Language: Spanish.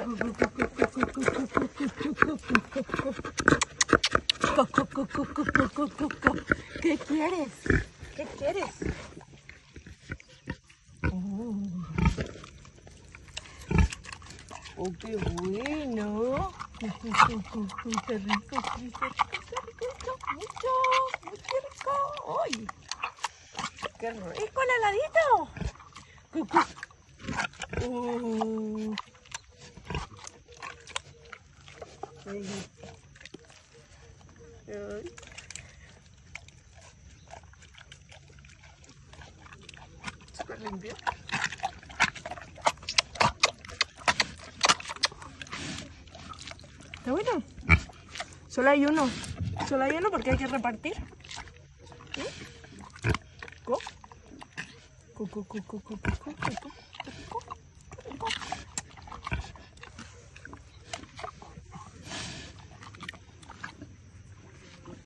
¿Qué quieres? ¿Qué quieres? Oh, qué bueno. Qué rico, qué rico, mucho, muy rico. ¡Ay! ¡Qué rico el heladito! Ay. Ay. Súper limpio. Está bueno. Solo hay uno. Solo hay uno porque hay que repartir. ¿Sí? ¿Co?